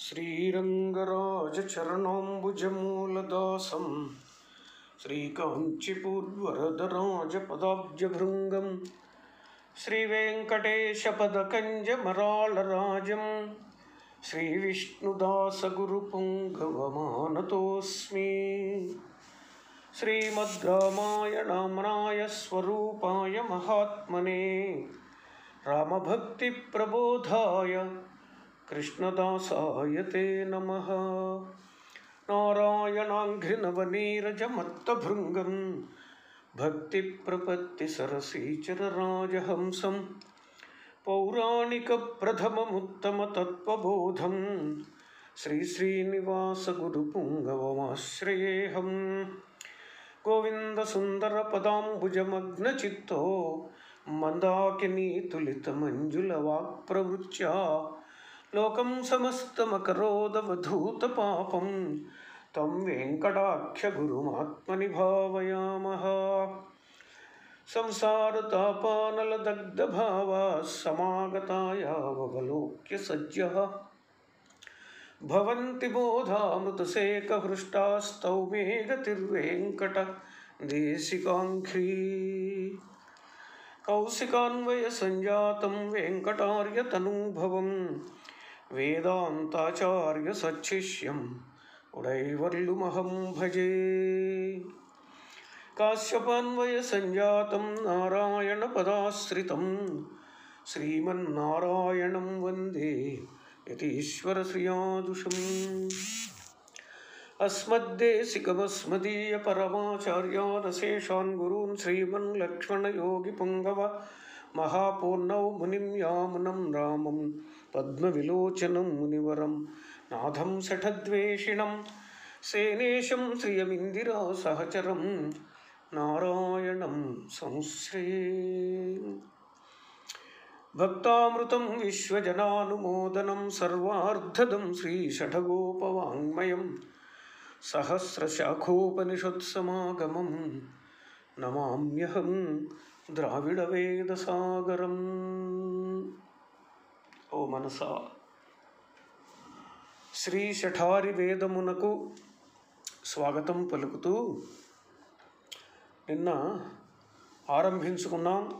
श्रीरङ्गराजचरणाम्बुजमूलदासं श्रीकाञ्चीपुरवरदराजपदाब्जभृङ्गं श्रीवेङ्कटेशपदकञ्जमराळराजं श्रीविष्णुदासगुरुपुङ्गवमानतोऽस्मि। श्रीमद्रामायणाम्नाय स्वरूपाय महात्मने रामभक्तिप्रबोधाय कृष्णदासाय ते नमः। नारायणाङ्घ्रिनवनीरजमत्तभृङ्गं भक्तिप्रपत्तिसरसीचरराजहंसं पौराणिकप्रथममुत्तमतत्त्वबोधं श्रीश्रीनिवासगुरुपुङ्गवमाश्रयेऽहम्। गोविन्दसुन्दरपदाम्बुजमग्नचित्तो मन्दाकिनीतुलितमञ्जुलवाक्प्रवृत्या लोकं समस्तमकरोदवधूतपापं तं वेङ्कटाख्यगुरुमात्मनि भावयामः। संसारतापानलदग्धभावाः समागतायावलोक्य सज्जः भवन्ति बोधामृतसेकहृष्टास्तौ मे गतिर्वेङ्कटदेशिकाङ्घ्री। कौशिकान्वयसञ्जातं वेङ्कटार्यतनूभवं वेदान्ताचार्यसच्छिष्यम् उडैवर्लुमहं भजे। काश्यपान्वयसञ्जातं नारायणपदाश्रितं श्रीमन्नारायणं वन्दे यतीश्वरश्रियादुषम्। अस्मद्देशिकमस्मदीयपरमाचार्यानशेषान् गुरून् श्रीमन्लक्ष्मणयोगिपुङ्गव महापूर्णौ मुनिं यामुनं रामं पद्मविलोचनं मुनिवरं नाथं शठद्वेषिणं सेनेशं श्रियमिन्दिरासहचरं नारायणं संश्रये। भक्तामृतं विश्वजनानुमोदनं सर्वार्धदं श्रीषठगोपवाङ्मयं सहस्रशाखोपनिषत्समागमं नमाम्यहं द्राविडवेदसागरम्। ओ मनसा శ్రీ శఠారి వేదమునకు స్వాగతం పలుకుతూ నిన్న ఆరంభించుకున్నాం.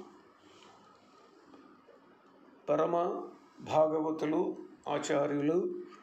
పరమ భాగవతులు ఆచార్యులు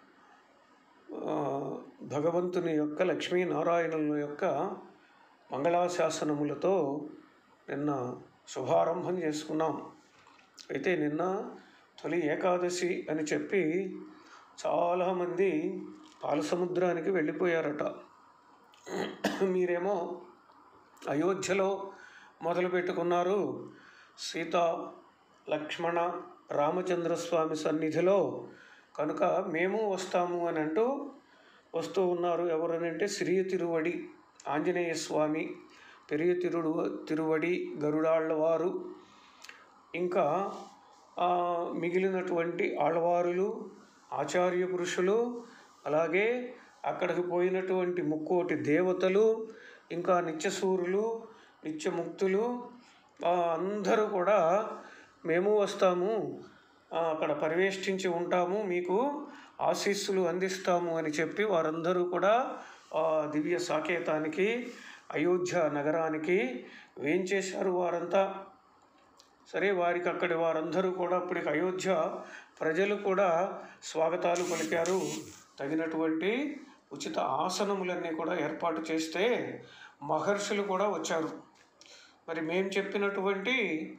భగవంతుని యొక్క లక్ష్మీనారాయణుల యొక్క మంగళాశాసనములతో నిన్న శుభారంభం చేసుకున్నాం. అయితే నిన్న తొలి ఏకాదశి అని చెప్పి చాలామంది పాలసముద్రానికి వెళ్ళిపోయారట. మీరేమో అయోధ్యలో మొదలు పెట్టుకున్నారు. సీత లక్ష్మణ రామచంద్రస్వామి సన్నిధిలో కనుక మేము వస్తాము అని అంటూ వస్తూ ఉన్నారు. ఎవరనంటే సిరియ తిరువడి ఆంజనేయ స్వామి, పెరియ తిరువడి గరుడాళ్ళవారు, ఇంకా మిగిలినటువంటి ఆళ్వారులు, ఆచార్య పురుషులు, అలాగే అక్కడికి పోయినటువంటి ముక్కోటి దేవతలు, ఇంకా నిత్యసూరులు, నిత్యముక్తులు అందరూ కూడా మేము వస్తాము, అక్కడ పరివేష్టించి ఉంటాము, మీకు ఆశీస్సులు అందిస్తాము అని చెప్పి వారందరూ కూడా దివ్య సాకేతానికి అయోధ్య నగరానికి వేంచేశారు వారంతా. సరే, వారికి అక్కడి వారందరూ కూడా అప్పటికి అయోధ్య ప్రజలు కూడా స్వాగతాలు పలికారు. తగినటువంటి ఉచిత ఆసనములన్నీ కూడా ఏర్పాటు చేస్తే మహర్షులు కూడా వచ్చారు. మరి మేము చెప్పినటువంటి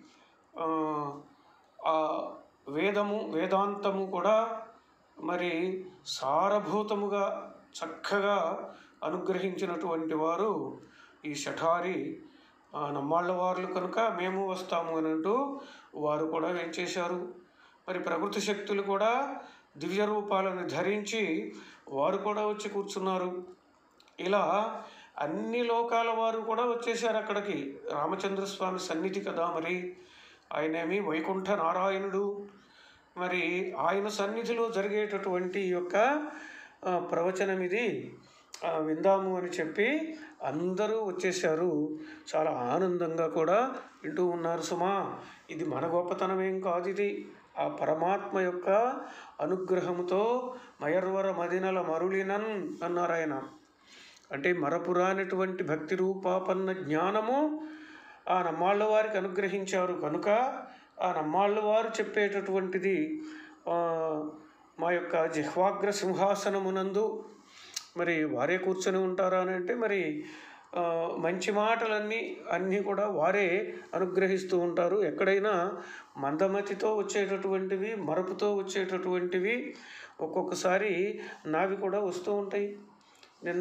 వేదాంతము కూడా మరి సారభూతముగా చక్కగా అనుగ్రహించినటువంటి వారు ఈ శఠారి నమ్మాళ్ళవార్లు కనుక మేము వస్తాము అని అంటూ వారు కూడా ఏం చేశారు. మరి ప్రకృతి శక్తులు కూడా దివ్య రూపాలను ధరించి వారు కూడా వచ్చి కూర్చున్నారు. ఇలా అన్ని లోకాల వారు కూడా వచ్చేసారు అక్కడికి. రామచంద్రస్వామి సన్నిధి కదా, మరి ఆయనేమి వైకుంఠ నారాయణుడు. మరి ఆయన సన్నిధిలో జరిగేటటువంటి యొక్క ప్రవచనం ఇది విందాము అని చెప్పి అందరూ వచ్చేసారు. చాలా ఆనందంగా కూడా వింటూ ఉన్నారు. సుమా, ఇది మన గొప్పతనం ఏం కాదు, ఇది ఆ పరమాత్మ యొక్క అనుగ్రహముతో మయర్వర మదినల మరులినన్ అన్నారు ఆయన. అంటే మరపురానటువంటి భక్తి రూపాపన్న జ్ఞానము ఆ నమ్మాళ్ళ వారికి అనుగ్రహించారు కనుక ఆ నమ్మాళ్ళ వారు చెప్పేటటువంటిది మా యొక్క జిహ్వాగ్ర సింహాసనమునందు మరి వారే కూర్చొని ఉంటారా అని అంటే మరి మంచి మాటలన్నీ కూడా వారే అనుగ్రహిస్తూ ఉంటారు. ఎక్కడైనా మందమతితో వచ్చేటటువంటివి, మరపుతో వచ్చేటటువంటివి ఒక్కొక్కసారి నావి కూడా వస్తూ ఉంటాయి. నిన్న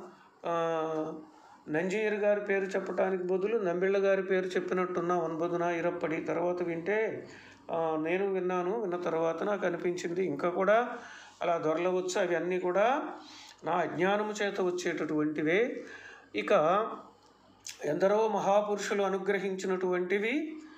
నంజీర్ గారి పేరు చెప్పడానికి బదులు నంబిళ్ళ గారి పేరు చెప్పినట్టున్నా ఒన్బదున ఇరప్పడి తర్వాత వింటే నేను విన్న తర్వాత నాకు అనిపించింది ఇంకా కూడా అలా దొరలవచ్చు. అవి అన్నీ కూడా నా అజ్ఞానము చేత వచ్చేటటువంటివే. ఇక ఎందరో మహాపురుషులు అనుగ్రహించినటువంటివి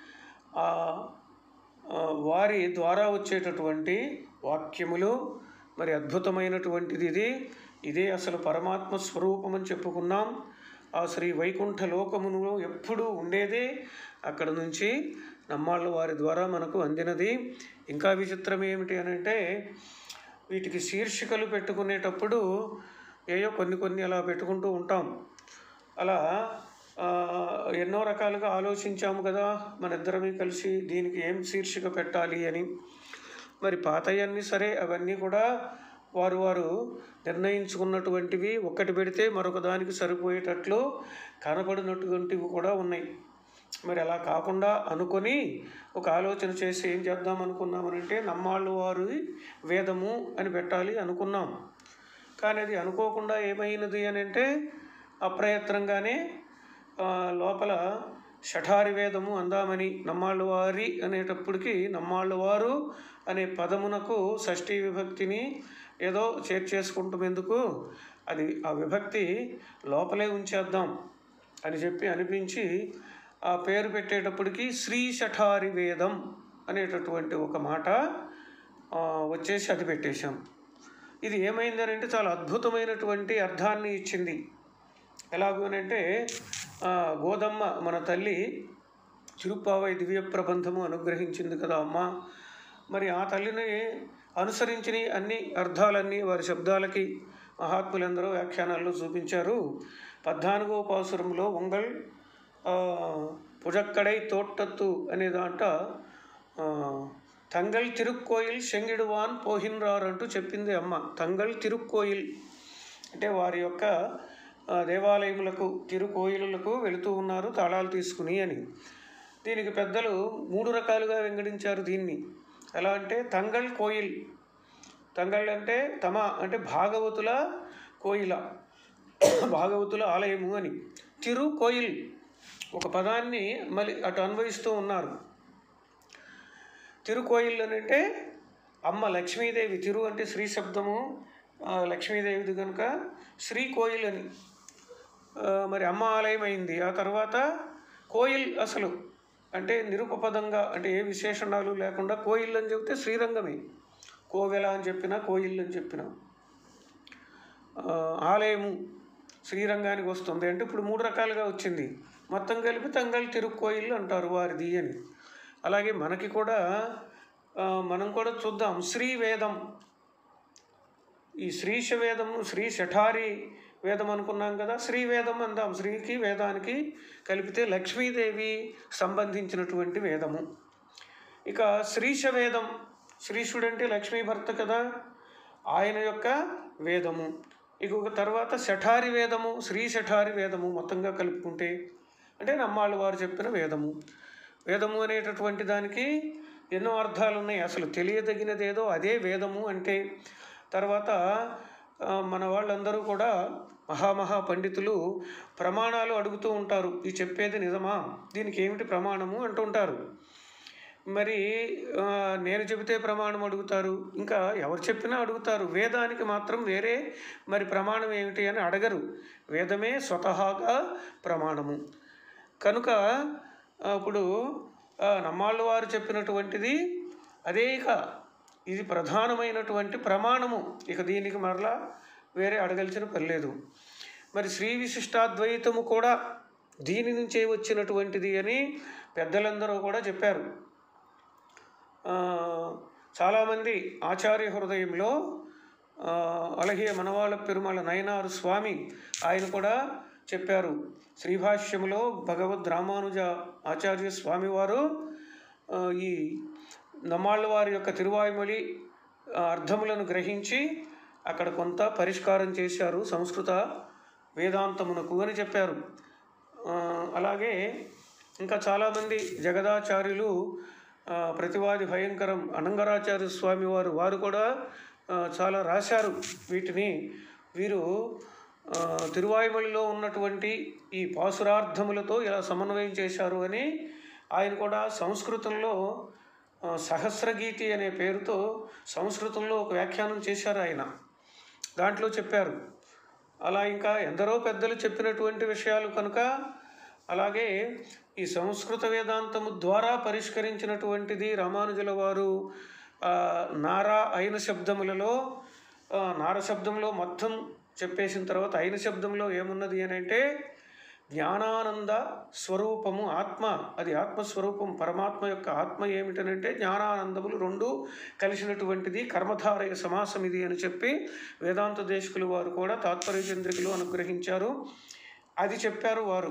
వారి ద్వారా వచ్చేటటువంటి వాక్యములు. మరి అద్భుతమైనటువంటిది ఇదే అసలు పరమాత్మ స్వరూపం అని చెప్పుకున్నాం. ఆ శ్రీ వైకుంఠ లోకమును ఎప్పుడూ ఉండేదే. అక్కడ నుంచి నమ్మాళ్ళ వారి ద్వారా మనకు అందినది. ఇంకా విచిత్రం ఏమిటి అని అంటే వీటికి శీర్షికలు పెట్టుకునేటప్పుడు ఏయో కొన్ని అలా పెట్టుకుంటూ ఉంటాం. అలా ఎన్నో రకాలుగా ఆలోచించాము కదా మనిద్దరమే కలిసి దీనికి ఏం శీర్షిక పెట్టాలి అని. మరి పాతయన్నీ సరే అవన్నీ కూడా వారు నిర్ణయించుకున్నటువంటివి. ఒక్కటి పెడితే మరొక దానికి సరిపోయేటట్లు కనపడినటువంటివి కూడా ఉన్నాయి. మరి అలా కాకుండా అనుకొని ఒక ఆలోచన చేసి ఏం చేద్దాం అనుకున్నామనంటే నమ్మాళ్ళు వారి వేదము అని పెట్టాలి అనుకున్నాం. కానీ అది అనుకోకుండా ఏమైనది అని అంటే అప్రయత్నంగానే లోపల షఠారి వేదము అందామని నమ్మాళ్ళు వారి అనేటప్పటికి నమ్మాళ్ళు వారు అనే పదమునకు షష్ఠీ విభక్తిని ఏదో చేర్చేసుకుంటామెందుకు, అది ఆ విభక్తి లోపలే ఉంచేద్దాం అని చెప్పి అనిపించి ఆ పేరు పెట్టేటప్పటికి శ్రీ షఠారి వేదం అనేటటువంటి ఒక మాట వచ్చేసి అది పెట్టేశాం. ఇది ఏమైందని అంటే చాలా అద్భుతమైనటువంటి అర్థాన్ని ఇచ్చింది. ఎలాగోనంటే గోదమ్మ మన తల్లి తిరుప్పావై దివ్య ప్రబంధము అనుగ్రహించింది కదా అమ్మ. మరి ఆ తల్లిని అనుసరించిన అన్ని అర్థాలన్నీ వారి శబ్దాలకి మహాత్ములందరూ వ్యాఖ్యానాల్లో చూపించారు. 14వ పాసురంలో ఉంగల్ పుజక్కడై తోట్టత్తు అనే దాంట తంగల్ తిరుక్కోయిల్ శంగిడువాన్ పోహిన్రార్ అంటూ చెప్పింది అమ్మ. తంగల్ తిరుక్కోయిల్ అంటే వారి యొక్క దేవాలయములకు తిరుకోయిలకు వెళుతూ ఉన్నారు తాళాలు తీసుకుని అని. దీనికి పెద్దలు 3 రకాలుగా వెంగడించారు దీన్ని. ఎలా అంటే తంగల్ కోయిల్, తంగల్ అంటే అంటే భాగవతుల కోయిల, భాగవతుల ఆలయము అని. తిరు కోయిల్ ఒక పదాన్ని మళ్ళీ అటు అన్వయిస్తూ ఉన్నారు. తిరుకోయిల్ అని అంటే అమ్మ లక్ష్మీదేవి. తిరు అంటే శ్రీ శబ్దము లక్ష్మీదేవిది కనుక శ్రీ కోయిల్ అని మరి అమ్మ ఆలయం అయింది. ఆ తర్వాత కోయిల్ అసలు అంటే నిరుపపదంగా అంటే ఏ విశేషణాలు లేకుండా కోయిల్ అని చెప్తే శ్రీరంగమే. కోవెల అని చెప్పినా కోయిల్ అని చెప్పినా ఆలయము శ్రీరంగానికి వస్తుంది. అంటే ఇప్పుడు 3 రకాలుగా వచ్చింది. మొత్తం కలిపి తంగల్ తిరుక్కోయిల్ అంటారు వారిది అని. అలాగే మనకి కూడా మనం కూడా చూద్దాం శ్రీవేదం. ఈ శ్రీశ వేదము శ్రీ షఠారి వేదం అనుకున్నాం కదా, శ్రీవేదం అందాం. శ్రీకి వేదానికి కలిపితే లక్ష్మీదేవి సంబంధించినటువంటి వేదము. ఇక శ్రీశ వేదం, శ్రీశుడంటే లక్ష్మీ భర్త కదా, ఆయన యొక్క వేదము. ఇక తర్వాత షఠారి వేదము, శ్రీ షఠారి వేదము మొత్తంగా కలుపుకుంటే అంటే నమ్మాళ్ళు వారు చెప్పిన వేదము. వేదము అనేటటువంటి దానికి ఎన్నో అర్థాలు ఉన్నాయి. అసలు తెలియదగినదేదో అదే వేదము అంటే. తర్వాత మన వాళ్ళందరూ కూడా మహామహా పండితులు ప్రమాణాలు అడుగుతూ ఉంటారు. ఇది చెప్పేది నిజమా, దీనికి ఏమిటి ప్రమాణము అంటుంటారు. మరి నేను చెబితే ప్రమాణం అడుగుతారు, ఇంకా ఎవరు చెప్పినా అడుగుతారు. వేదానికి మాత్రం వేరే మరి ప్రమాణం ఏమిటి అని అడగరు. వేదమే స్వతహాగా ప్రమాణము కనుక ఇప్పుడు నమ్మాళ్ళు వారు చెప్పినటువంటిది అదే. ఇక ఇది ప్రధానమైనటువంటి ప్రమాణము. ఇక దీనికి మరలా వేరే అడగలిసిన పని లేదు. మరి శ్రీ విశిష్టాద్వైతము కూడా దీని నుంచే వచ్చినటువంటిది అని పెద్దలందరూ కూడా చెప్పారు. చాలామంది ఆచార్య హృదయంలో అలగియ మనవాళ్ళ పెరుమాళ నయనారు స్వామి ఆయన కూడా చెప్పారు. శ్రీభాష్యములో భగవద్ రామానుజ ఆచార్య స్వామివారు ఈ నమ్మాళ్ళ వారి యొక్క తిరువాయుమొళి అర్థములను గ్రహించి అక్కడ కొంత పరిష్కారం చేశారు సంస్కృత వేదాంతమునకు అని చెప్పారు. అలాగే ఇంకా చాలామంది జగదాచార్యులు, ప్రతివాది భయంకరం అనంగరాచార్య స్వామి వారు కూడా చాలా రాశారు. వీరు తిరువాయుమొళిలో ఉన్నటువంటి ఈ పాసురార్థములతో ఇలా సమన్వయం చేశారు అని ఆయన కూడా సంస్కృతంలో సహస్రగీతి అనే పేరుతో సంస్కృతంలో ఒక వ్యాఖ్యానం చేశారు ఆయన. దాంట్లో చెప్పారు. అలా ఇంకా ఎందరో పెద్దలు చెప్పినటువంటి విషయాలు కనుక, అలాగే ఈ సంస్కృత వేదాంతము ద్వారా పరిష్కరించినటువంటిది రామానుజుల వారు నారా అయిన శబ్దములలో నార శబ్దంలో మొత్తం చెప్పేసిన తర్వాత అయిన శబ్దంలో ఏమున్నది అని అంటే జ్ఞానానంద స్వరూపము ఆత్మ, అది ఆత్మస్వరూపం. పరమాత్మ యొక్క ఆత్మ ఏమిటనంటే జ్ఞానానందములు రెండు కలిసినటువంటిది, కర్మధారయ సమాసం ఇది అని చెప్పి వేదాంత దేశకులు వారు కూడా తాత్పర్య చంద్రికలు అనుగ్రహించారు. అది చెప్పారు వారు.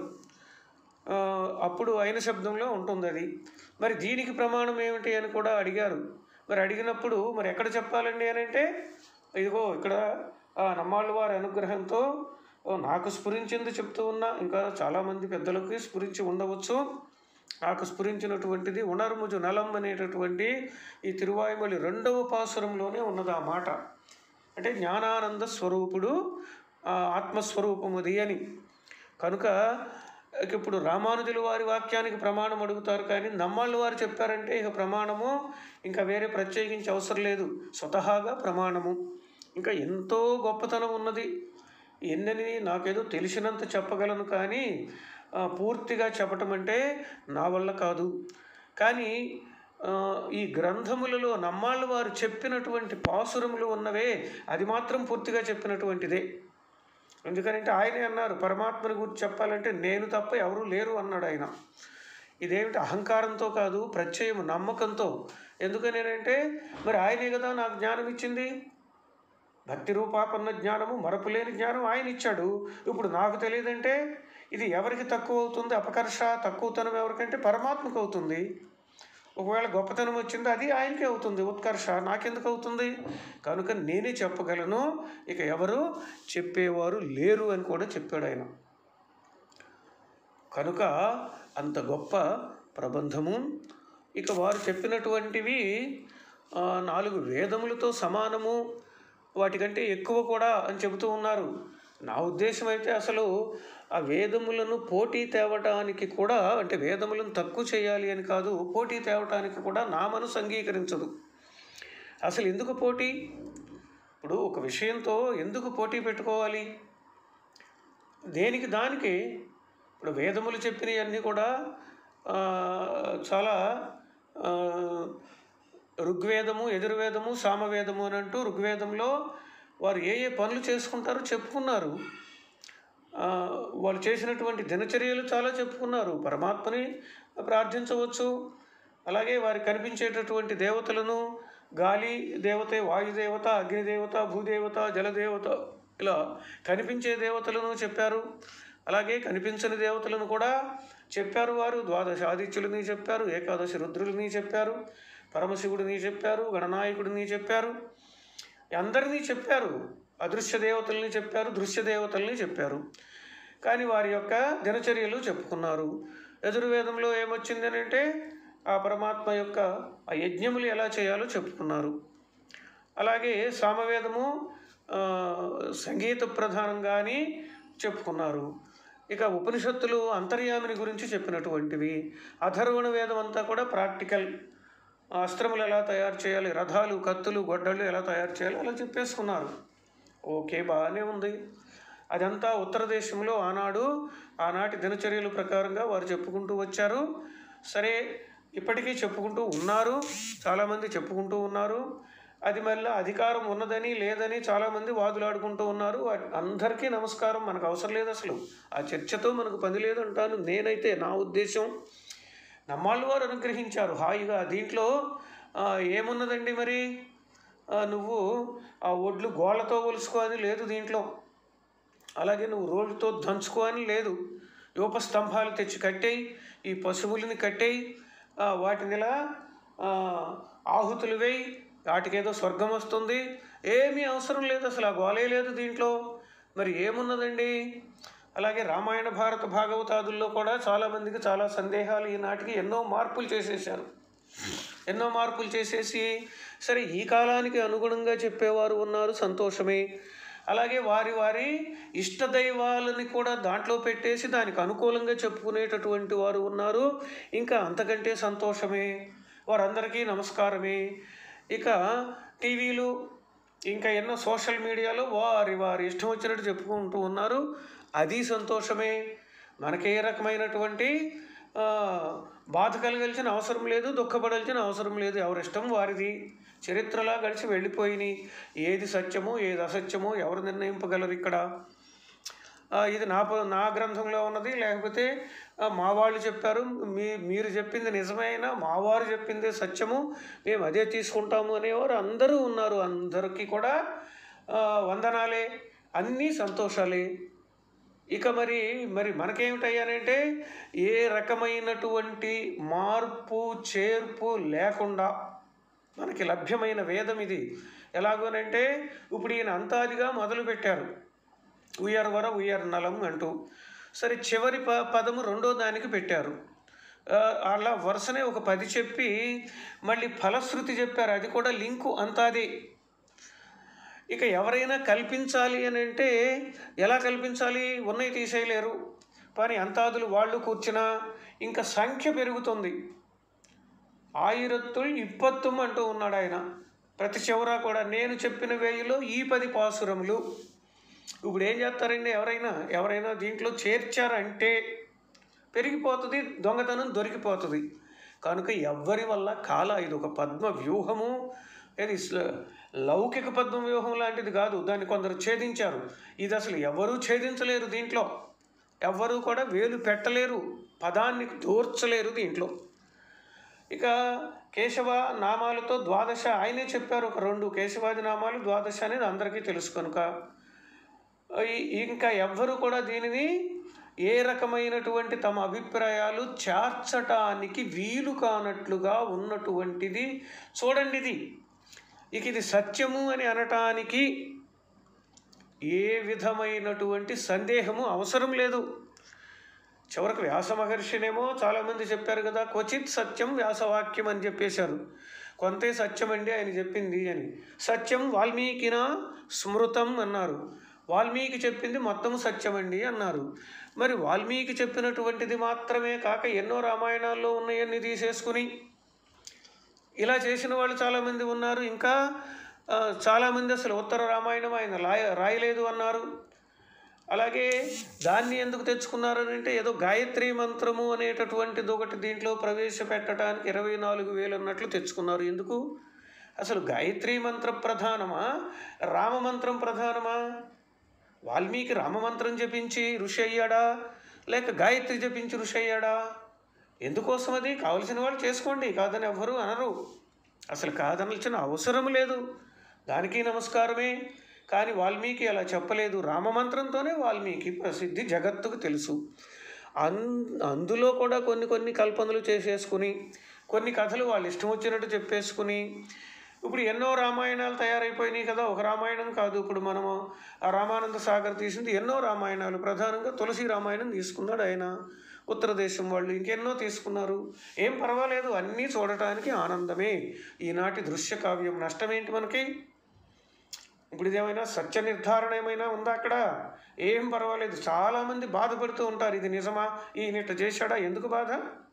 అప్పుడు అయిన శబ్దంలో ఉంటుంది అది. మరి దీనికి ప్రమాణం ఏమిటి అని కూడా అడిగారు. మరి అడిగినప్పుడు మరి ఎక్కడ చెప్పాలండి అని అంటే ఇదిగో ఇక్కడ నమ్మాళ్ళ వారి అనుగ్రహంతో నాకు స్ఫురించింది చెప్తూ ఉన్నా, ఇంకా చాలామంది పెద్దలకి స్ఫురించి ఉండవచ్చు. నాకు స్ఫురించినటువంటిది ఉణర్ముజు నలం అనేటటువంటి ఈ తిరువాయుమొళి 2వ పాసురంలోనే ఉన్నది ఆ మాట. అంటే జ్ఞానానంద స్వరూపుడు ఆత్మస్వరూపముది అని. కనుక ఇప్పుడు రామానుజుల వారి వాక్యానికి ప్రమాణం అడుగుతారు, కానీ నమ్మాళ్ళ వారు చెప్పారంటే ఇక ప్రమాణము ఇంకా వేరే ప్రత్యేకించి అవసరం లేదు, స్వతహాగా ప్రమాణము. ఇంకా ఎంతో గొప్పతనం ఉన్నది. ఎన్నని నాకేదో తెలిసినంత చెప్పగలను, కానీ పూర్తిగా చెప్పటం అంటే నా వల్ల కాదు. కానీ ఈ గ్రంథములలో నమ్మాళ్ళ వారు చెప్పినటువంటి పాసురములు ఉన్నవే అది మాత్రం పూర్తిగా చెప్పినటువంటిదే. ఎందుకంటే ఆయనే అన్నారు, పరమాత్మని గురించి చెప్పాలంటే నేను తప్ప ఎవరూ లేరు అన్నాడు ఆయన. ఇదేమిటి అహంకారంతో కాదు, ప్రత్యయము నమ్మకంతో. ఎందుకనేనంటే మరి ఆయనే కదా నాకు జ్ఞానం ఇచ్చింది. భక్తి రూపాపన్న జ్ఞానము, మరపులేని జ్ఞానం ఆయన ఇచ్చాడు. ఇప్పుడు నాకు తెలియదంటే ఇది ఎవరికి తక్కువ అవుతుంది? అపకర్ష, తక్కువతనం ఎవరికంటే పరమాత్మకు అవుతుంది. ఒకవేళ గొప్పతనం వచ్చింది అది ఆయనకే అవుతుంది, ఉత్కర్ష నాకెందుకు అవుతుంది? కనుక నేనే చెప్పగలను, ఇక ఎవరు చెప్పేవారు లేరు అని కూడా చెప్పాడు ఆయన. కనుక అంత గొప్ప ప్రబంధము. ఇక వారు చెప్పినటువంటివి 4 వేదములతో సమానము, వాటికంటే ఎక్కువ కూడా అని చెబుతూ ఉన్నారు. నా ఉద్దేశం అయితే అసలు ఆ వేదములను పోటీ తేవటానికి కూడా, అంటే వేదములను తక్కువ చేయాలి అని కాదు, పోటీ తేవటానికి కూడా నా మనసు అంగీకరించదు. అసలు ఎందుకు పోటీ? ఇప్పుడు ఒక విషయంతో ఎందుకు పోటీ పెట్టుకోవాలి? దేనికి దానికి. ఇప్పుడు వేదములు చెప్పినవన్నీ కూడా చాలా ఋగ్వేదము, యజుర్వేదము, సామవేదము అని అంటూ ఋగ్వేదంలో వారు ఏ పనులు చేసుకుంటారో చెప్పుకున్నారు. వాళ్ళు చేసినటువంటి దినచర్యలు చాలా చెప్పుకున్నారు. పరమాత్మని ప్రార్థించవచ్చు. అలాగే వారికి కనిపించేటటువంటి దేవతలను, గాలి దేవతే, వాయుదేవత, అగ్నిదేవత, భూదేవత, జలదేవత, ఇలా కనిపించే దేవతలను చెప్పారు. అలాగే కనిపించని దేవతలను కూడా చెప్పారు. వారు 12 ఆదిత్యులని చెప్పారు, 11 రుద్రులని చెప్పారు, పరమశివుడిని చెప్పారు, గణనాయకుడిని చెప్పారు, అందరినీ చెప్పారు. అదృశ్య దేవతల్ని చెప్పారు, దృశ్య దేవతల్ని చెప్పారు. కానీ వారి యొక్క దినచర్యలు చెప్పుకున్నారు. యజుర్వేదంలో ఏమొచ్చింది అని అంటే ఆ పరమాత్మ యొక్క ఆ యజ్ఞములు ఎలా చేయాలో చెప్పుకున్నారు. అలాగే సామవేదము సంగీత ప్రధానంగాని చెప్పుకున్నారు. ఇక ఉపనిషత్తులు అంతర్యామిని గురించి చెప్పినటువంటివి. అథర్వణ వేదం అంతా కూడా ప్రాక్టికల్, అస్త్రములు ఎలా తయారు చేయాలి, రథాలు, కత్తులు, గొడ్డళ్ళు ఎలా తయారు చేయాలి అలా చెప్పేసుకున్నారు. ఓకే, బాగానే ఉంది. అదంతా ఉత్తర దేశంలో ఆనాటి దినచర్యల ప్రకారంగా వారు చెప్పుకుంటూ వచ్చారు. సరే, ఇప్పటికీ చెప్పుకుంటూ ఉన్నారు, చాలామంది చెప్పుకుంటూ ఉన్నారు. అది మళ్ళీ అధికారం ఉన్నదని లేదని చాలామంది వాదులాడుకుంటూ ఉన్నారు. అందరికీ నమస్కారం, మనకు అవసరం లేదు, అసలు ఆ చర్చతో మనకు పని లేదు అంటాను నేనైతే. నా ఉద్దేశం నమ్మాళ్ళ వారు అనుగ్రహించారు హాయిగా. దీంట్లో ఏమున్నదండి మరి, నువ్వు ఆ ఒడ్లు గోళ్ళతో ఒలుసుకో అని లేదు దీంట్లో, అలాగే నువ్వు రోడ్డుతో దంచుకో అని లేదు. యూపస్తంభాలు తెచ్చి కట్టేయి, ఈ పశువులని కట్టేయి, వాటిని ఇలా ఆహుతులు వేయి, వాటికేదో స్వర్గం వస్తుంది, ఏమీ అవసరం లేదు, అసలు ఆ గోలే లేదు దీంట్లో. మరి ఏమున్నదండి? అలాగే రామాయణ భారత భాగవతాదుల్లో కూడా చాలామందికి చాలా సందేహాలు, ఈనాటికి ఎన్నో మార్పులు చేసేసారు. ఎన్నో మార్పులు చేసేసి సరే ఈ కాలానికి అనుగుణంగా చెప్పేవారు ఉన్నారు, సంతోషమే. అలాగే వారి వారి ఇష్టదైవాలని కూడా దాంట్లో పెట్టేసి దానికి అనుకూలంగా చెప్పుకునేటటువంటి వారు ఉన్నారు, ఇంకా అంతకంటే సంతోషమే, వారందరికీ నమస్కారమే. ఇక టీవీలు ఇంకా ఎన్నో సోషల్ మీడియాలో వారి వారి ఇష్టం వచ్చినట్టు చెప్పుకుంటూ ఉన్నారు, అది సంతోషమే. మనకే రకమైనటువంటి బాధ కలగాల్సిన అవసరం లేదు, దుఃఖపడాల్సిన అవసరం లేదు, ఎవరిష్టం వారిది. చరిత్రలా గడిచి వెళ్ళిపోయినాయి. ఏది సత్యమో ఏది అసత్యమో ఎవరు నిర్ణయింపగలరు ఇక్కడ? ఇది నా గ్రంథంలో ఉన్నది, లేకపోతే మా వాళ్ళు చెప్పారు, మీరు చెప్పింది నిజమైనా మా వారు చెప్పిందే సత్యము, మేము అదే తీసుకుంటాము అనేవారు అందరూ ఉన్నారు. అందరికీ కూడా వందనాలే, అన్నీ సంతోషాలే. ఇక మరి మనకేమిటయ్యానంటే ఏ రకమైనటువంటి మార్పు చేర్పు లేకుండా మనకి లభ్యమైన వేదం ఇది. ఎలాగోనంటే ఇప్పుడు ఈయన అంతాదిగా మొదలుపెట్టారు, ఉయ్యర్వర ఉయ్యర్నలం అంటూ, సరే చివరి పదము రెండో దానికి పెట్టారు. అలా వరుసనే ఒక 10 చెప్పి మళ్ళీ ఫలశ్రుతి చెప్పారు, అది కూడా లింకు అంతాది. ఇక ఎవరైనా కల్పించాలి అని అంటే ఎలా కల్పించాలి? ఉన్నవి తీసేయలేరు, కానీ అంతాదులు వాళ్ళు కూర్చున్నా ఇంకా సంఖ్య పెరుగుతుంది. 1000 ఇప్పత్తుం అంటూ ఉన్నాడు ఆయన. ప్రతి చివర కూడా నేను చెప్పిన వేయిలో ఈ 10 పాసురములు. ఇప్పుడు ఏం చేస్తారండి, ఎవరైనా దీంట్లో చేర్చారంటే పెరిగిపోతుంది, దొంగతనం దొరికిపోతుంది. కనుక ఎవ్వరి వల్ల ఇది ఒక పద్మ వ్యూహము, ఇది లౌకిక పద్మ వ్యూహం లాంటిది కాదు, దాన్ని కొందరు ఛేదించారు. ఇది అసలు ఎవరూ ఛేదించలేరు, దీంట్లో ఎవ్వరూ కూడా వేలు పెట్టలేరు, పదాన్ని దూర్చలేరు దీంట్లో. ఇక కేశవ నామాలతో 12 ఆయనే చెప్పారు, ఒక 2 కేశవాది నామాలు 12 అనేది అందరికీ తెలుసు. కనుక ఇంకా ఎవ్వరూ కూడా దీనిని ఏ రకమైనటువంటి తమ అభిప్రాయాలు చేర్చటానికి వీలు కానట్లుగా ఉన్నటువంటిది. చూడండి, ఇది సత్యము అని అనటానికి ఏ విధమైనటువంటి సందేహము అవసరం లేదు. చివరకు వ్యాస మహర్షినేమో చాలామంది చెప్పారు కదా, క్వచిత్ సత్యం వ్యాసవాక్యం అని చెప్పేశారు. కొంతే సత్యం అండి ఆయన చెప్పింది అని. సత్యం వాల్మీకినా స్మృతం అన్నారు, వాల్మీకి చెప్పింది మొత్తం సత్యమండి అన్నారు. మరి వాల్మీకి చెప్పినటువంటిది మాత్రమే కాక ఎన్నో రామాయణాల్లో ఉన్నాయన్నీ తీసేసుకుని ఇలా చేసిన వాళ్ళు చాలామంది ఉన్నారు. ఇంకా చాలామంది అసలు ఉత్తర రామాయణం ఆయన రాయలేదు అన్నారు. అలాగే దాన్ని ఎందుకు తెచ్చుకున్నారు అంటే ఏదో గాయత్రి మంత్రము అనేటటువంటిది ఒకటి దీంట్లో ప్రవేశపెట్టడానికి 24,000 అన్నట్లు తెచ్చుకున్నారు. ఎందుకు? అసలు గాయత్రి మంత్ర ప్రధానమా, రామమంత్రం ప్రధానమా? వాల్మీకి రామమంత్రం జపించి ఋషి అయ్యాడా, లేక గాయత్రి జపించి ఋషి అయ్యాడా? ఎందుకోసం? అది కావలసిన వాళ్ళు చేసుకోండి, కాదని ఎవ్వరూ అనరు. అసలు కాదనల్సిన అవసరం లేదు, దానికి నమస్కారమే. కానీ వాల్మీకి అలా చెప్పలేదు. రామమంత్రంతోనే వాల్మీకి ప్రసిద్ధి జగత్తుకు తెలుసు. అందులో కూడా కొన్ని కల్పనలు చేసేసుకుని కొన్ని కథలు వాళ్ళు ఇష్టం వచ్చినట్టు చెప్పేసుకుని ఇప్పుడు ఎన్నో రామాయణాలు తయారైపోయినాయి కదా. ఒక రామాయణం కాదు, ఇప్పుడు మనము ఆ రామానంద సాగర్ తీసింది ఎన్నో రామాయణాలు. ప్రధానంగా తులసి రామాయణం తీసుకున్నాడు ఆయన, ఉత్తర దేశం వాళ్ళు ఇంకెన్నో తీసుకున్నారు. ఏం పర్వాలేదు, అన్నీ చూడటానికి ఆనందమే. ఈనాటి దృశ్య కావ్యం నష్టమేంటి మనకి? ఇప్పుడు ఇదేమైనా సత్య నిర్ధారణ ఏమైనా ఉందా అక్కడ? ఏం పర్వాలేదు. చాలామంది బాధపడుతూ ఉంటారు, ఇది నిజమా, ఈయన ఇట్లా చేశాడా, ఎందుకు బాధ?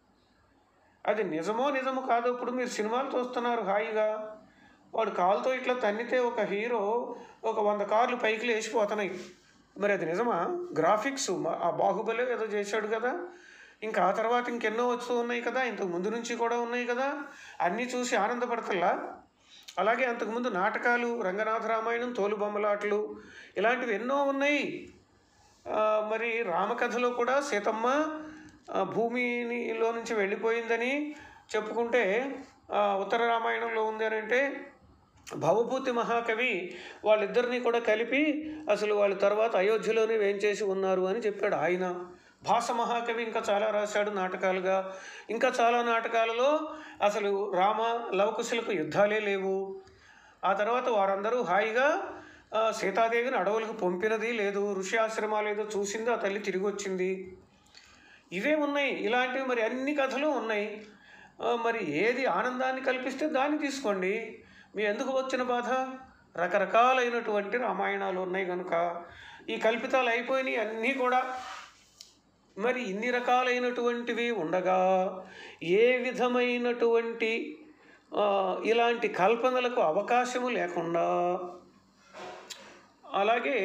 అది నిజము కాదు. ఇప్పుడు మీరు సినిమాలు చూస్తున్నారు హాయిగా, వాడు కాలుతో ఇట్లా తన్నితే ఒక హీరో ఒక 100 కార్లు పైకి లేచిపోతున్నాయి. మరి అది నిజమా? గ్రాఫిక్స్ ఆ బాహుబలి ఏదో చేశాడు కదా, ఇంకా ఆ తర్వాత ఇంకెన్నో వస్తూ ఉన్నాయి కదా, ఇంతకు ముందు నుంచి కూడా ఉన్నాయి కదా, అన్నీ చూసి ఆనందపడతల్లా? అలాగే అంతకుముందు నాటకాలు, రంగనాథ రామాయణం, తోలుబొమ్మలాటలు ఇలాంటివి ఎన్నో ఉన్నాయి. మరి రామకథలో కూడా సీతమ్మ భూమిలో నుంచి వెళ్ళిపోయిందని చెప్పుకుంటే ఉత్తర రామాయణంలో ఉంది అని అంటే భవభూతి మహాకవి వాళ్ళిద్దరినీ కూడా కలిపి అసలు వాళ్ళ తర్వాత అయోధ్యలోనే వేంచేసి ఉన్నారు అని చెప్పాడు ఆయన. భాస మహాకవి ఇంకా చాలా రాశాడు నాటకాలుగా. ఇంకా చాలా నాటకాలలో అసలు రామ లవకుశులకు యుద్ధాలే లేవు. ఆ తర్వాత వారందరూ హాయిగా సీతాదేవిని అడవులకు పంపినది లేదు, ఋషి ఆశ్రమాలు ఏదో చూసింది, ఆ తల్లి తిరిగి వచ్చింది. ఇవే ఉన్నాయి. ఇలాంటివి మరి అన్ని కథలు ఉన్నాయి. మరి ఏది ఆనందాన్ని కల్పిస్తే దాన్ని తీసుకోండి. మీ ఎందుకు వచ్చిన బాధ? రకరకాలైనటువంటి రామాయణాలు ఉన్నాయి కనుక ఈ కల్పితాలు అయిపోయినాయి అన్నీ కూడా. మరి ఇన్ని రకాలైనటువంటివి ఉండగా ఏ విధమైనటువంటి ఇలాంటి కల్పనలకు అవకాశము లేకుండా, అలాగే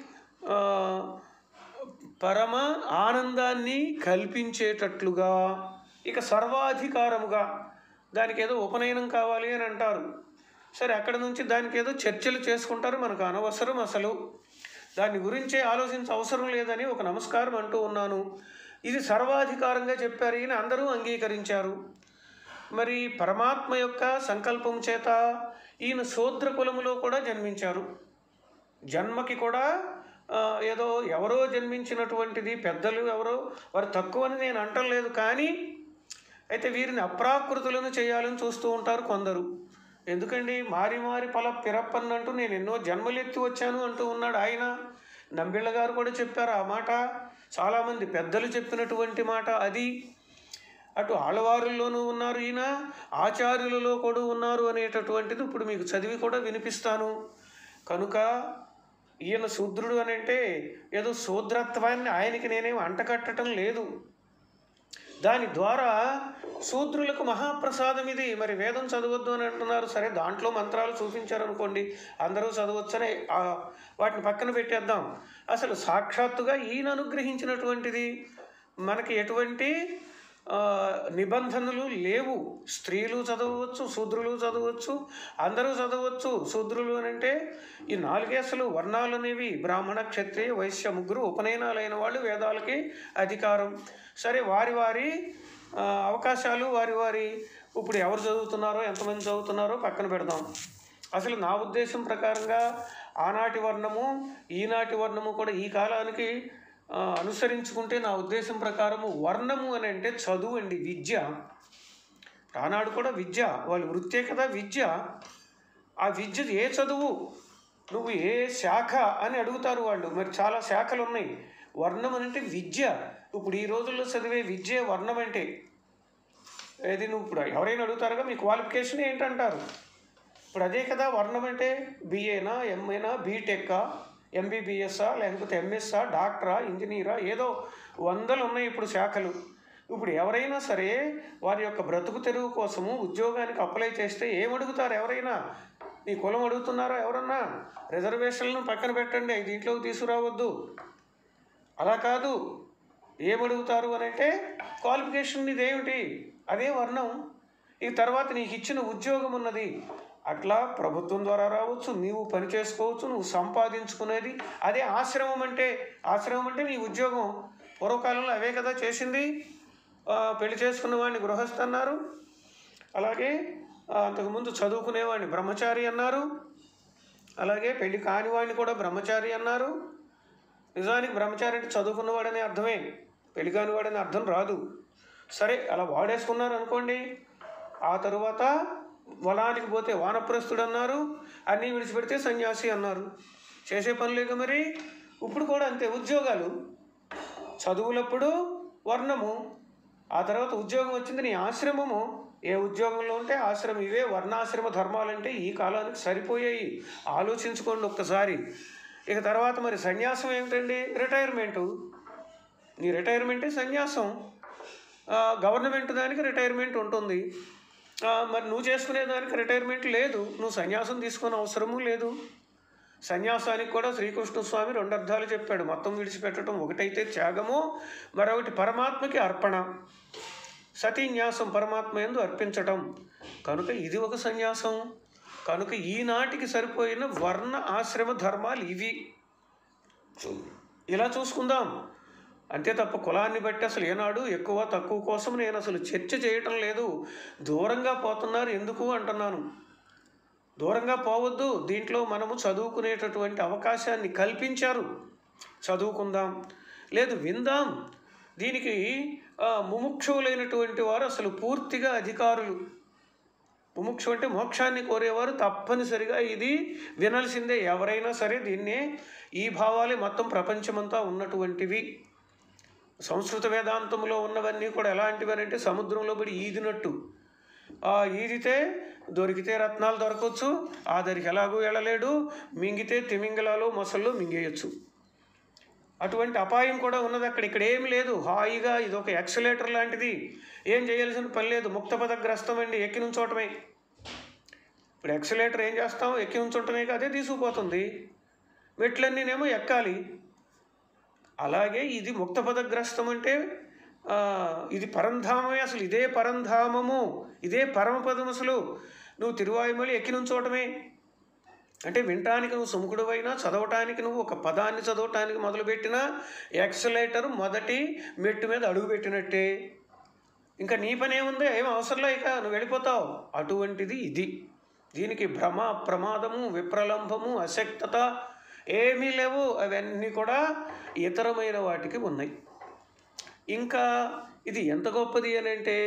పరమ ఆనందాన్ని కల్పించేటట్లుగా ఇక సర్వాధికారముగా దానికి ఏదో ఉపనయనం కావాలి అని అంటారు. సరే, అక్కడ నుంచి దానికి ఏదో చర్చలు చేసుకుంటారు, మనకు అనవసరం. అసలు దాని గురించే ఆలోచించే అవసరం లేదని ఒక నమస్కారం అంటూ ఉన్నాను. ఇది సర్వాధికారంగా చెప్పారు, ఈయన అందరూ అంగీకరించారు. మరి పరమాత్మ యొక్క సంకల్పం చేత ఈయన శూద్ర కులములో కూడా జన్మించారు. జన్మకి కూడా ఏదో ఎవరో జన్మించినటువంటిది, పెద్దలు ఎవరో వారు తక్కువని నేను అంటలేదు. కానీ అయితే వీరిని అప్రాకృతులను చేయాలని చూస్తూ ఉంటారు కొందరు. ఎందుకండి మారి మారి పల పిరప్పన్నంటూ నేను ఎన్నో జన్మలెత్తి వచ్చాను అంటూ ఉన్నాడు ఆయన. నంబిళ్ళ గారు కూడా చెప్పారు ఆ మాట, చాలామంది పెద్దలు చెప్పినటువంటి మాట అది. అటు ఆళ్వారుల్లోనూ ఉన్నారు, ఈయన ఆచార్యులలో కూడా ఉన్నారు అనేటటువంటిది ఇప్పుడు మీకు చదివి కూడా వినిపిస్తాను. కనుక ఈయన శూద్రుడు అని అంటే ఏదో శూద్రత్వాన్ని ఆయనకి నేనేం అంటకట్టడం లేదు. దాని ద్వారా శూద్రులకు మహాప్రసాదం ఇది. మరి వేదం చదవద్దు అని అంటున్నారు. సరే, దాంట్లో మంత్రాలు చూపించారనుకోండి, అందరూ చదవచ్చని వాటిని పక్కన పెట్టేద్దాం. అసలు సాక్షాత్తుగా ఈయన అనుగ్రహించినటువంటిది. మనకి ఎటువంటి నిబంధనలు లేవు. స్త్రీలు చదవచ్చు, శూద్రులు చదవచ్చు, అందరూ చదవచ్చు. శూద్రులు అని అంటే ఈ 4 అసలు వర్ణాలు అనేవి బ్రాహ్మణ, క్షత్రియ, వైశ్య ముగ్గురు ఉపనయనాలైన వాళ్ళు వేదాలకి అధికారం. సరే, వారి వారి అవకాశాలు, వారి వారి ఇప్పుడు ఎవరు చదువుతున్నారో, ఎంతమంది చదువుతున్నారో పక్కన పెడదాం. అసలు నా ఉద్దేశం ప్రకారంగా ఆనాటి వర్ణము ఈనాటి వర్ణము కూడా ఈ కాలానికి అనుసరించుకుంటే నా ఉద్దేశం ప్రకారము వర్ణము అని అంటే చదువు అండి, విద్య. ఆనాడు కూడా విద్య, వాళ్ళు వృత్తే కదా విద్య. ఆ విద్య ఏ చదువు, నువ్వు ఏ శాఖ అని అడుగుతారు వాళ్ళు. మరి చాలా శాఖలు ఉన్నాయి. వర్ణం అని అంటే విద్య. ఇప్పుడు ఈ రోజుల్లో చదివే విద్య వర్ణం అంటే ఏది? నువ్వు ఇప్పుడు ఎవరైనా అడుగుతారుగా మీ క్వాలిఫికేషన్ ఏంటంటారు. ఇప్పుడు అదే కదా వర్ణం అంటే. బిఏనా, ఎంఏనా, బీటెక్కా, ఎంబీబీఎస్ఆ, లేకపోతే ఎంఎస్ఆ, డాక్టరా, ఇంజనీరా, ఏదో 100 ఉన్నాయి ఇప్పుడు శాఖలు. ఇప్పుడు ఎవరైనా సరే వారి యొక్క బ్రతుకు తెరువు కోసము ఉద్యోగానికి అప్లై చేస్తే ఏమడుగుతారు? ఎవరైనా నీ కులం అడుగుతున్నారా? ఎవరన్నా రిజర్వేషన్లను పక్కన పెట్టండి, దీంట్లోకి తీసుకురావద్దు. అలా కాదు. ఏమడుగుతారు అని అంటే క్వాలిఫికేషన్ ఇదేమిటి, అదే వర్ణం. ఈ తర్వాత నీకు ఇచ్చిన ఉద్యోగం ఉన్నది, అట్లా ప్రభుత్వం ద్వారా రావచ్చు, నీవు పని చేసుకోవచ్చు, నువ్వు సంపాదించుకునేది అదే ఆశ్రమం అంటే. ఆశ్రమం అంటే నీ ఉద్యోగం. పూర్వకాలంలో అవే కదా చేసింది. పెళ్లి చేసుకున్న వాడిని గృహస్థ అన్నారు, అలాగే అంతకుముందు చదువుకునేవాడిని బ్రహ్మచారి అన్నారు, అలాగే పెళ్లి కానివాడిని కూడా బ్రహ్మచారి అన్నారు. నిజానికి బ్రహ్మచారి అంటే చదువుకున్నవాడనే అర్థమే, పెళ్లి కానివాడనే అర్థం రాదు. సరే, అలా వాడేసుకున్నారు అనుకోండి. ఆ తరువాత వనానికి పోతే వానప్రస్థుడు అన్నారు, అన్నీ విడిచిపెడితే సన్యాసి అన్నారు. చేసే పనులేక మరి. ఇప్పుడు కూడా అంతే, ఉద్యోగాలు. చదువులప్పుడు వర్ణము, ఆ తర్వాత ఉద్యోగం వచ్చింది నీ ఆశ్రమము. ఏ ఉద్యోగంలో ఉంటే ఆశ్రమం. ఇవే వర్ణాశ్రమ ధర్మాలంటే ఈ కాలానికి సరిపోయాయి. ఆలోచించుకోండి ఒక్కసారి. ఇక తర్వాత మరి సన్యాసం ఏమిటండి? రిటైర్మెంటు. నీ రిటైర్మెంటే సన్యాసం. గవర్నమెంట్ దానికి రిటైర్మెంట్ ఉంటుంది. మరి నువ్వు చేసుకునే దానికి రిటైర్మెంట్ లేదు, నువ్వు సన్యాసం తీసుకునే అవసరము లేదు. సన్యాసానికి కూడా శ్రీకృష్ణ స్వామి 2 అర్థాలు చెప్పాడు. మొత్తం విడిచిపెట్టడం ఒకటైతే త్యాగము, మరొకటి పరమాత్మకి అర్పణ. సతీన్యాసం పరమాత్మ యందు అర్పించటం. కనుక ఇది ఒక సన్యాసం. కనుక ఈనాటికి సరిపోయిన వర్ణ ఆశ్రమ ధర్మాలు ఇవి. ఇలా చూసుకుందాం. అంతే తప్ప కులాన్ని బట్టి అసలు ఏనాడు ఎక్కువ తక్కువ కోసం నేను అసలు చర్చ చేయటం లేదు. దూరంగా పోతున్నారు ఎందుకు అంటున్నాను. దూరంగా పోవద్దు. దీంట్లో మనము చదువుకునేటటువంటి అవకాశాన్ని కల్పించారు. చదువుకుందాం, లేదు విందాం. దీనికి ముముక్షువులైనటువంటి వారు అసలు పూర్తిగా అధికారులు. ముముక్షు అంటే మోక్షాన్ని కోరేవారు తప్పనిసరిగా ఇది వినాల్సిందే. ఎవరైనా సరే దీన్నే, ఈ భావాలే మొత్తం ప్రపంచమంతా ఉన్నటువంటివి. సంస్కృత వేదాంతంలో ఉన్నవన్నీ కూడా ఎలాంటివి అంటే సముద్రంలో పడి ఈదినట్టు. ఈదితే దొరికితే రత్నాలు దొరకవచ్చు, ఆ దరికి ఎలాగూ వెళ్ళలేడు, మింగితే తిమింగలాలు మొసళ్ళు మింగేయచ్చు. అటువంటి అపాయం కూడా ఉన్నది అక్కడ. ఇక్కడ ఏమి లేదు, హాయిగా ఇది ఒక యాక్సిలేటర్ లాంటిది. ఏం చేయాల్సిన పని లేదు. ముక్తపదగ్రస్తం అండి, ఎక్కి నుంచోటమే. ఇప్పుడు యాక్సిలేటర్ ఏం చేస్తాం, ఎక్కి నుంచోటమే, అదే తీసుకుపోతుంది. మెట్లన్నీనేమో ఎక్కాలి. అలాగే ఇది ముక్తపదగ్రస్తం అంటే ఇది పరంధామమే. అసలు ఇదే పరంధామము, ఇదే పరమపదం. అసలు నువ్వు తిరువాయుమలి ఎక్కి నుంచోటమే అంటే వినటానికి నువ్వు సుముఖుడువైనా, చదవటానికి నువ్వు ఒక పదాన్ని చదవటానికి మొదలుపెట్టినా యాక్సిలేటర్ మొదటి మెట్టు మీద అడుగు పెట్టినట్టే. ఇంకా నీ పని ఏముంది, ఏం అవసరంలో, ఇక నువ్వు వెళ్ళిపోతావు. అటువంటిది ఇది. దీనికి భ్రమ, ప్రమాదము, విప్రలంభము, అశక్తత ఏమీ లేవు. అవన్నీ కూడా ఇతరమైన వాటికి ఉన్నాయి. ఇంకా ఇది ఎంత గొప్పది అని అంటే,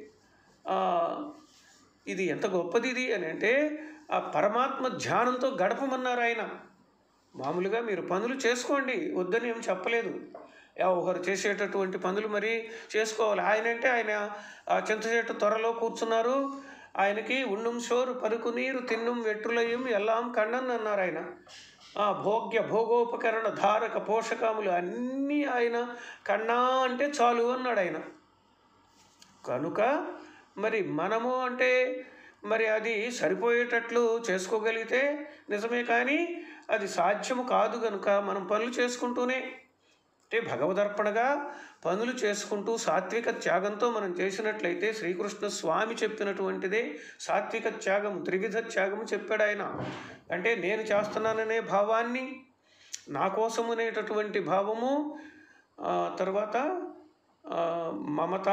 ఇది ఎంత గొప్పది ఇది అని అంటే, ఆ పరమాత్మ ధ్యానంతో గడపమన్నారు ఆయన. మామూలుగా మీరు పనులు చేసుకోండి, వద్దని ఏం చెప్పలేదు. ఒకరు చేసేటటువంటి పనులు మరి చేసుకోవాలి. ఆయన అంటే ఆయన చింత చెట్టు త్వరలో కూర్చున్నారు. ఆయనకి ఉండుం షోరు పరుకు నీరు తిన్నుం వెట్టులయం ఎల్లాం కಣ್ಣన్ అన్నారు ఆయన. భోగ్య భోగోపకరణ ధారక పోషకములు అన్నీ ఆయన కన్నా అంటే చాలు అన్నాడు ఆయన. కనుక మరి మనము అంటే మరి అది సరిపోయేటట్లు చేసుకోగలిగితే నిజమే, కానీ అది సాధ్యము కాదు. కనుక మనం పనులు చేసుకుంటూనే అంటే భగవదర్పణగా పనులు చేసుకుంటూ సాత్విక త్యాగంతో మనం చేసినట్లయితే, శ్రీకృష్ణ స్వామి చెప్పినటువంటిదే సాత్విక త్యాగము, త్రివిధ త్యాగము చెప్పాడు ఆయన. అంటే నేను చేస్తున్నాననే భావాన్ని, నా కోసం అనేటటువంటి భావము, తర్వాత మమత,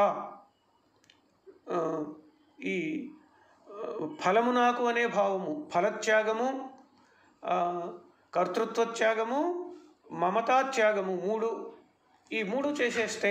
ఈ ఫలము నాకు అనే భావము, ఫలత్యాగము, కర్తృత్వ త్యాగము, మమతాత్యాగము, ఈ మూడు చేసేస్తే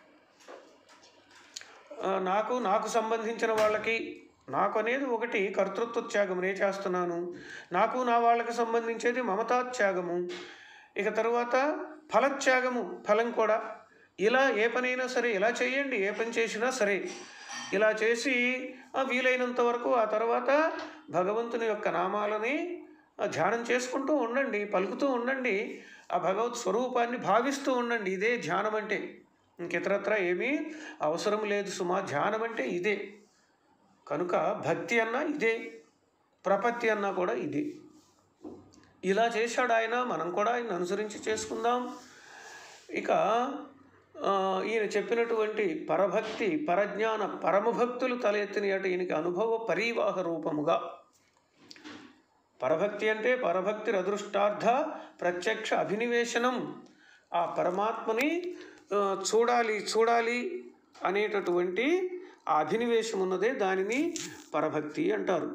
నాకు సంబంధించిన వాళ్ళకి, నాకు అనేది ఒకటి కర్తృత్వ త్యాగం నేను చేస్తున్నాను, నాకు నా వాళ్ళకి సంబంధించేది మమతాత్యాగము, ఇక తరువాత ఫలత్యాగము, ఫలం కూడా. ఇలా ఏ పనైనా సరే ఇలా చేయండి, ఏ పని చేసినా సరే ఇలా చేసి వీలైనంత వరకు ఆ తర్వాత భగవంతుని యొక్క నామాలని ధ్యానం చేసుకుంటూ ఉండండి, పలుకుతూ ఉండండి, ఆ భగవత్ స్వరూపాన్ని భావిస్తూ ఉండండి. ఇదే ధ్యానం అంటే. ఇంకితరత్ర ఏమీ అవసరం లేదు సుమా. ధ్యానం అంటే ఇదే. కనుక భక్తి అన్నా ఇదే, ప్రపత్తి అన్నా కూడా ఇదే. ఇలా చేశాడు ఆయన, మనం కూడా ఆయన అనుసరించి చేసుకుందాం. ఇక ఈయన చెప్పినటువంటి పరభక్తి, పరజ్ఞాన, పరమభక్తులు తలెత్తిన అటు ఈయనకి అనుభవ పరివాహ రూపముగా. పరభక్తి అంటే పరభక్తి అదృష్టార్థ ప్రత్యక్ష అభినివేశనం. ఆ పరమాత్మని చూడాలి అనేటటువంటి ఆ అభినివేశం ఉన్నదే దానిని పరభక్తి అంటారు.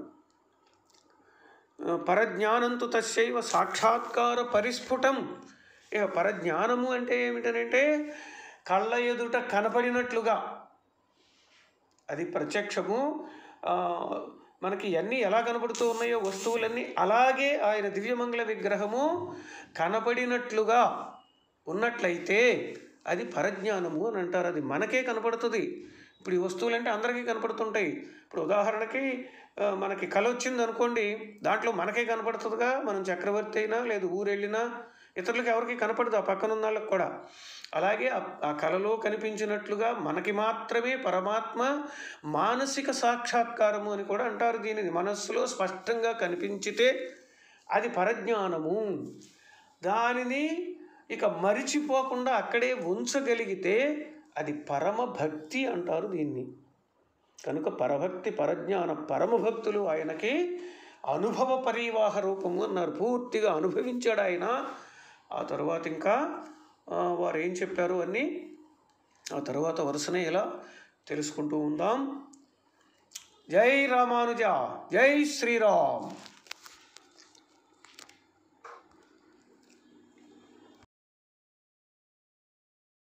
పరజ్ఞానంతు తస్యైవ సాక్షాత్కార పరిస్ఫుటం. ఇక పరజ్ఞానము అంటే ఏమిటనంటే కళ్ళ ఎదుట కనపడినట్లుగా, అది ప్రత్యక్షము. మనకి అన్నీ ఎలా కనపడుతూ ఉన్నాయో వస్తువులన్నీ అలాగే ఆయన దివ్యమంగళ విగ్రహము కనపడినట్లుగా ఉన్నట్లయితే అది పరజ్ఞానము అని అంటారు. అది మనకే కనపడుతుంది. ఇప్పుడు ఈ వస్తువులంటే అందరికీ కనపడుతుంటాయి. ఇప్పుడు ఉదాహరణకి మనకి కళ వచ్చింది అనుకోండి, దాంట్లో మనకే కనపడుతుందిగా. మనం చక్రవర్తి అయినా లేదు ఊరెళ్ళినా ఇతరులకు ఎవరికి కనపడదు, ఆ పక్కన ఉన్న వాళ్ళకి కూడా. అలాగే ఆ కళలో కనిపించినట్లుగా మనకి మాత్రమే పరమాత్మ మానసిక సాక్షాత్కారము అని కూడా అంటారు. దీనిని మనస్సులో స్పష్టంగా కనిపించితే అది పరజ్ఞానము. దానిని ఇక మరిచిపోకుండా అక్కడే ఉంచగలిగితే అది పరమభక్తి అంటారు దీన్ని. కనుక పరభక్తి, పరజ్ఞాన, పరమభక్తులు ఆయనకి అనుభవ పరివాహ రూపము అన్నారు. పూర్తిగా అనుభవించాడు ఆయన. ఆ తర్వాత ఇంకా వారు ఏం చెప్పారు అన్నీ ఆ తర్వాత వరుసనే ఇలా తెలుసుకుంటూ ఉందాం. జై రామానుజ, జై శ్రీరామ్.